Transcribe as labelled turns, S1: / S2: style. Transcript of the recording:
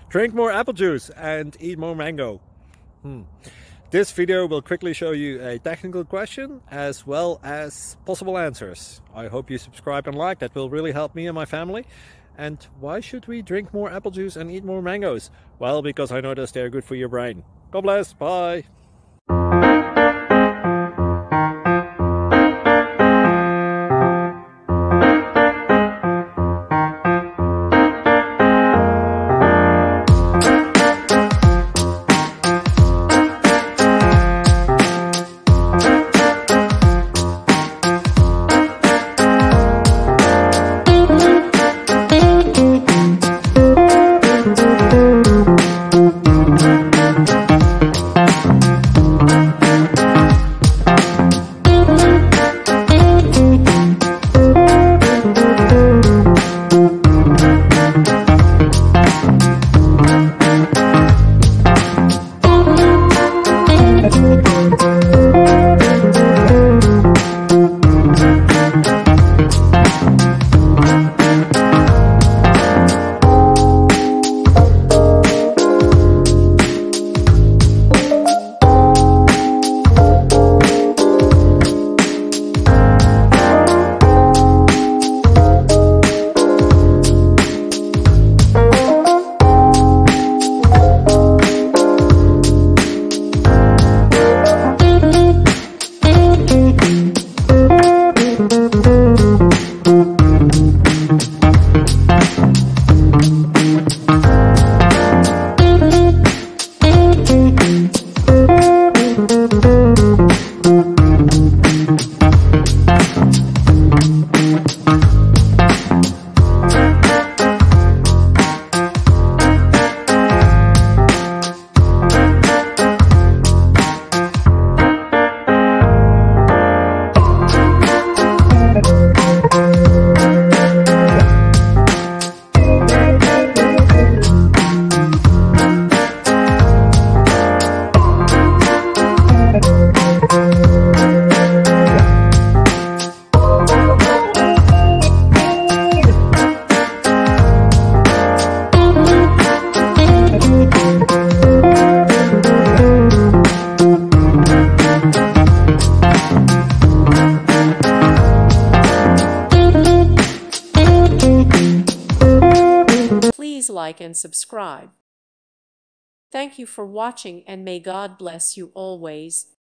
S1: Drink more apple juice and eat more mango. This video will quickly show you a technical question as well as possible answers. I hope you subscribe and like, that will really help me and my family. And why should we drink more apple juice and eat more mangoes? Well, because I noticed they're good for your brain. God bless, bye!
S2: Please like and subscribe. Thank you for watching, and may God bless you always.